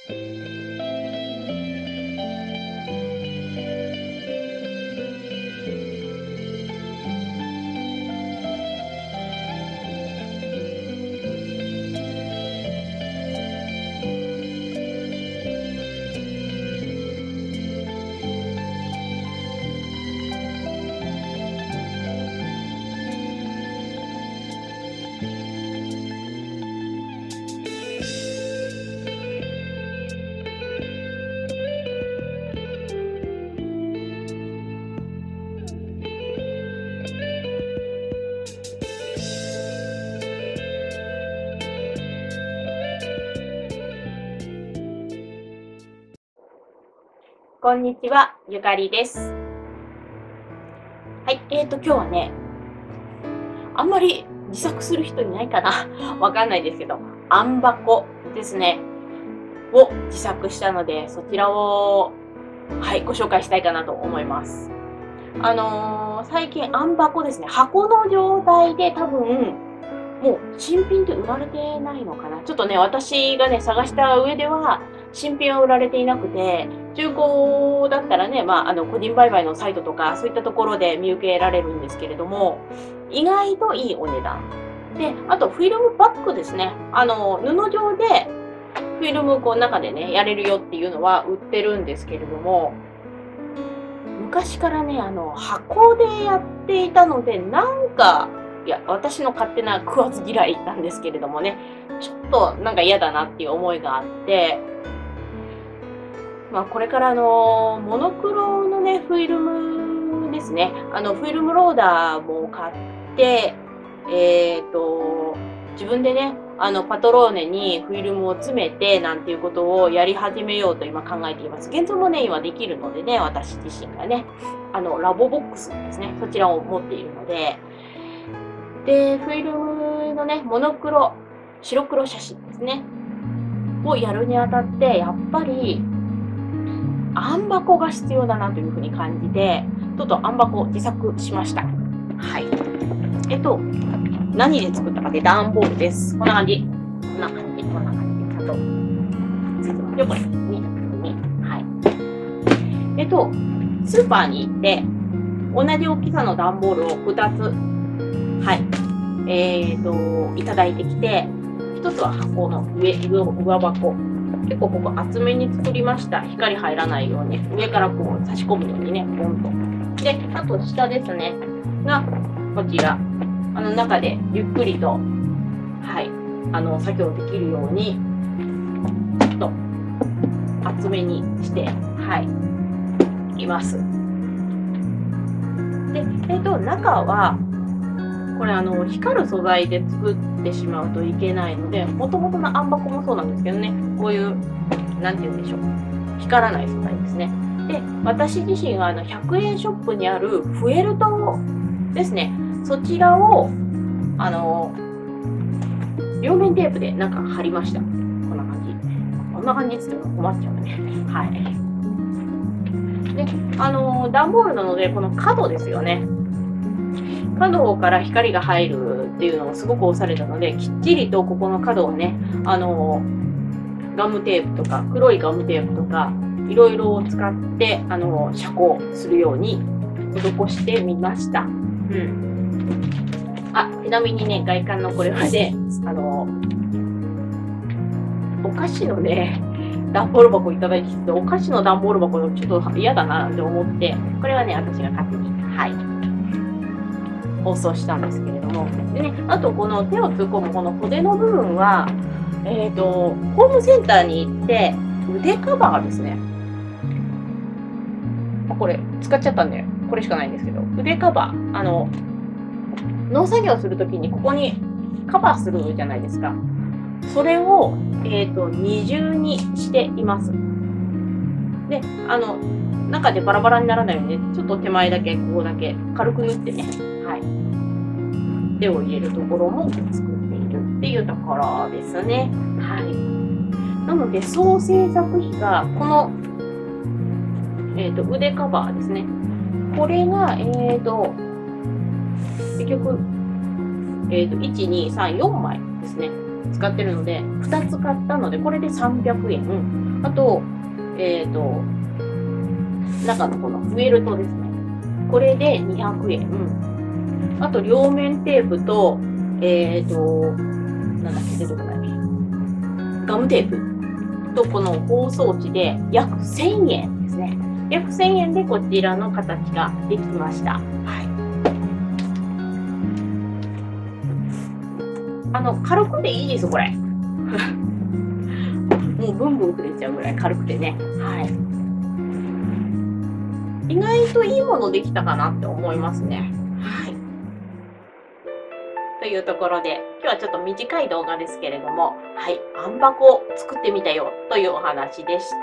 こんにちは、ゆかりです。はい、今日はね、あんまり自作する人いないかなわかんないですけど、あんばこですね、を自作したので、そちらを、はい、ご紹介したいかなと思います。最近あんばこですね、箱の状態で多分、もう新品って売られてないのかな。ちょっとね、私がね、探した上では、新品は売られていなくて、中古だったらね、個人売買のサイトとか、そういったところで見受けられるんですけれども、意外といいお値段。で、あとフィルムバッグですね。布状で、フィルムこう中でね、やれるよっていうのは売ってるんですけれども、昔からね、箱でやっていたので、なんか、いや、私の勝手な食わず嫌いなんですけれどもね、ちょっとなんか嫌だなっていう思いがあって、これからモノクロのね、フィルムですね。フィルムローダーも買って、自分でね、パトローネにフィルムを詰めて、なんていうことをやり始めようと今考えています。現像もね、今できるのでね、私自身がね、ラボボックスですね、そちらを持っているので、で、フィルムのね、モノクロ、白黒写真ですね、をやるにあたって、やっぱり、あんばこが必要だなというふうに感じて、ちょっとあんばこを自作しました。はい。何で作ったかって段ボールです。こんな感じ。こんな感じ。こんな感じ。ちゃんと。よこれ。はい。スーパーに行って、同じ大きさの段ボールを2つ、はい。いただいてきて、1つは箱の上箱。結構ここ厚めに作りました。光入らないように。上からこう差し込むようにね、ポンと。で、あと下ですね。が、こちら。中でゆっくりと、はい、作業できるように、ちょっと厚めにして、はい、います。で、中は、これ光る素材で作ってしまうといけないので、もともとのあんばこもそうなんですけどね、こういう、なんて言うんでしょう、光らない素材ですね。で、私自身は100円ショップにあるフェルトですね、そちらを、両面テープでなんか貼りました。こんな感じ。こんな感じって言っても困っちゃうね。はい。で、段ボールなので、この角ですよね。角から光が入るっていうのをすごく押されたので、きっちりとここの角をね、ガムテープとか、黒いガムテープとか、いろいろを使って、遮光するように施してみました。うん。ちなみにね、外観のこれはね、お菓子のね、段ボール箱いただいてきて、お菓子の段ボール箱ちょっと嫌だなって思って、これはね、私が勝手に、はい、放送したんですけれども。でね、あとこの手を突っ込むこの袖の部分は、ホームセンターに行って、腕カバーですね。これ、使っちゃったんで、これしかないんですけど、腕カバー、農作業するときにここにカバーするじゃないですか。それを、二重にしています。で、中でバラバラにならないようにね、ちょっと手前だけ、ここだけ軽く縫ってね、はい。手を入れるところも作っているっていうところですね。はい。なので、総制作費が、この、腕カバーですね。これが、結局、1、2、3、4枚ですね。使ってるので、2つ買ったので、これで300円。 あと、中のこのフェルトですね。これで200円。あと、両面テープと、なんだっけ、出てこない。ガムテープとこの包装紙で約1000円ですね。約1000円でこちらの形ができました。はい。軽くていいです、これ。もうブンブンくれちゃうぐらい軽くてね。はい。意外といいものできたかなって思いますね。はい。というところで、今日はちょっと短い動画ですけれども、はい、あん箱を作ってみたよというお話でした。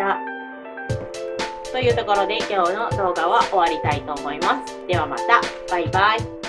というところで今日の動画は終わりたいと思います。ではまた。バイバイ。